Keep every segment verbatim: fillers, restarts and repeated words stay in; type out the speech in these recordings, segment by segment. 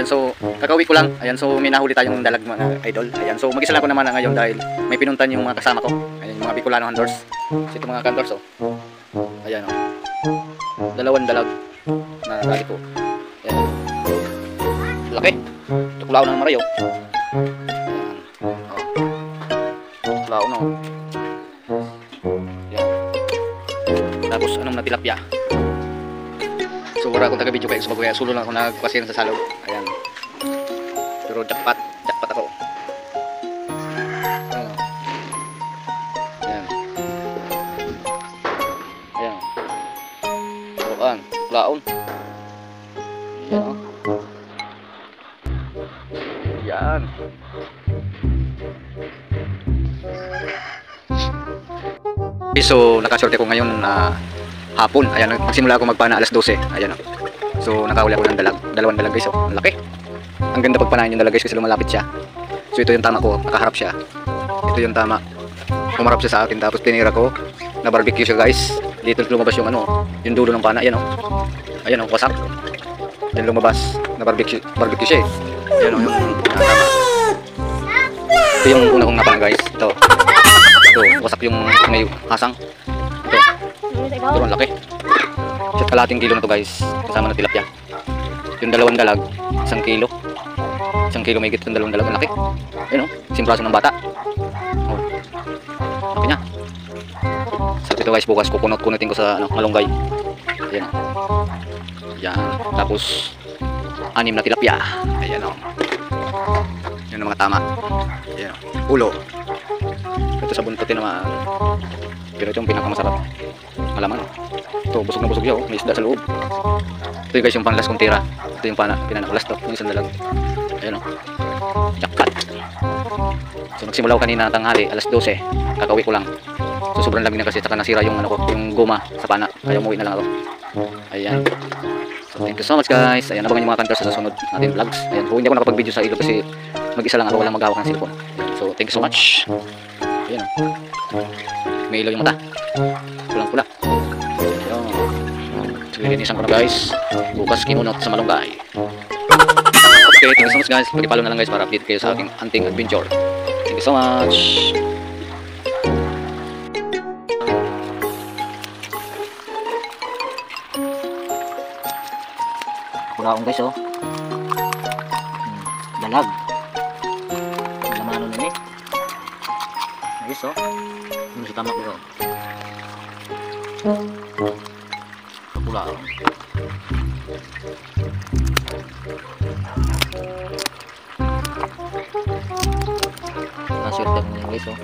Ayan, so kakauwi ko lang. Ayan, so may nahuli tayong dalag mga idol. Ayan, so mag-isa lang ako naman na ngayon dahil may pinuntan yung mga kasama ko. Ayan, yung mga Bicolano hunters. So ito mga hunters, oh. Ayan, oh. Dalawang dalag na dali ko. Ayan. Laki. Tuklaw ng marayo. Ayan. Oh. Tuklaw no. Ayan. Tapos anong natilapya. So wala akong taga-video kaya sumago kaya sulo lang ako nagpasiyan sa salog. Ayan. Pero jackpot, jackpot ako. Ayan. Ayan. Ayan. Tuan, laon. Ayan. Ayan. So nakaswerte ko ngayon na uh, hapon. Ayan, magsimula ako magpana alas dose. Ayan, oh. So nakahuli ako ng dalag, dalawang dalag guys, oh. Ang laki. Ang ganda pagpanahin yung dalag guys kasi lumalapit siya. So ito yung tama ko, nakaharap siya. Ito yung tama. Humarap siya sa akin tapos tinira ko. Na barbecue siya guys. Dito lumabas yung ano, yung dulo ng pana. Ayan, oh. Ayan, oh, wasak. Diyan lumabas. Na barbecue, barbecue siya, eh. Ayan, oh, yung tama. Ito yung una kong napana guys. Ito. Ito, wasak yung may hasang. Ito. Ito ang laki. Shit, kalating kilo na to guys. Kasama na tilapia. Yung dalawang dalag, isang kilo. Isang kilo may higit yung dalawang dalag. Ang laki. Ayun, oh, simpraso ng bata. Oh. Laki niya. So ito guys, bukas kukunot-kunutin ko sa ano, malunggay. Ayan. Ayan. Tapos anim na tilapia. Ayan, oh. Yan ang mga tama. Ayan, oh. Ulo. Ito sa buntutin naman. Pero ito yung pinakamasarap. Malaman. Ito, busog na busog siya, oh. May isda sa loob. Ito yung guys yung panlas kong tira. Ito yung pana, pinanakulas to. Yung isang dalag. Ayan, oh. Jackpot. So nagsimula ko kanina tanghali, alas dose. Kakauwi ko lang. So sobrang lamig na kasi, saka nasira yung ano ko, yung goma sa pana. Kaya umuwi na lang ako. Ayan. So thank you so much guys. Ayan, abangan yung mga kantos sa susunod natin vlogs. Ayan, kung hindi ako nakapag-video sa ilog kasi mag-isa lang ako, walang maghawak ng cellphone. So thank you so much. Ayan, oh. May ilaw yung mata. Pulang-pula. Ayan. So linisan ko na guys. Bukas kinunot sa malunggay. Okay, thank you so much guys. Pag-follow na lang guys para update kayo sa aking hunting adventure. Thank you so much. Pulaong guys, oh. Hmm, dalag. Lamano na eh. Ayos, oh. Ano si tamak ko? Pulaong. Naswerte mo yan guys, oh.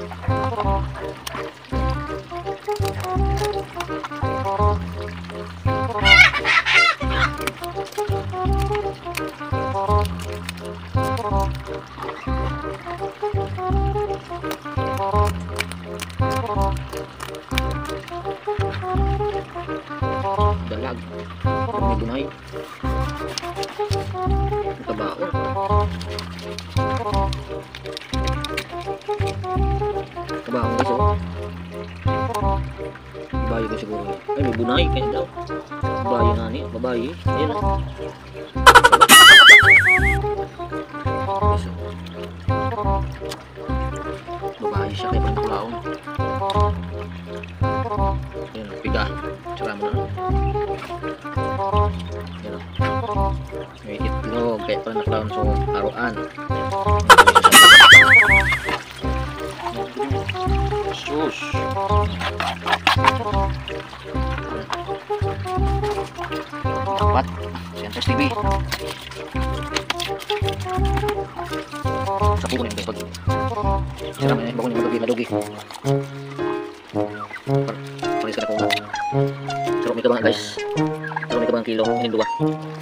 Dalag. May bunay. Tabao. Tabao guys, oh. Babae ko siguro. Ay, may bunay kaya daw. Babae na ni, babae. Ayan, oh. Babae siya kay Pantaklaon. Ayan, piga. Tsaka mo na. Ayan, oh. May itlog kay Pantaklaon. So, haruan. Sus. Dapat. Siyempre T V. Sa pukunin guys, pag sira mo na yung bakon yung madugi madugi palis ka na kung sarap may kabang guys, sarap may kabang kilo ini dua.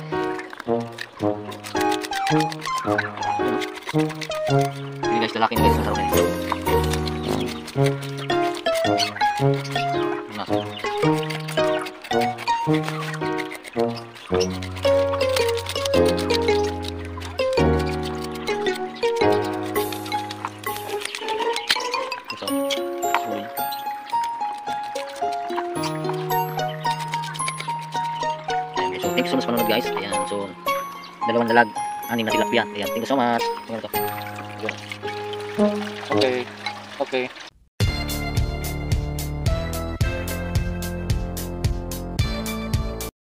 Ini guys, lalaki guys, sarap na nasa thank you so much panonood guys. Ayan, so dalawang dalag anim na tilapia. Ayan, thank you so much. Tingnan to. Ayan. Okay. Okay.